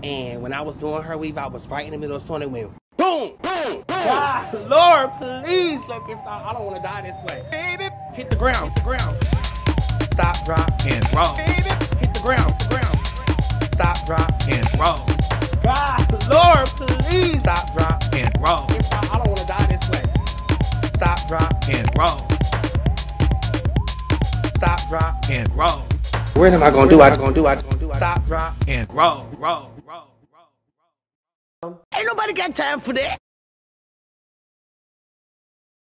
And when I was doing her weave, I was right in the middle of song. It went boom, boom, boom. God, Lord, please let this stop. I don't want to die this way. Baby, hit the ground, Stop, drop, and roll. Baby, hit the ground, Stop, drop, and roll. God, Lord, please. Stop, drop, and roll. I don't want to die this way. Stop, drop, and roll. Stop, drop, and roll. What am I gonna do? I just gonna do. Stop, drop, and roll. Ain't nobody got time for that.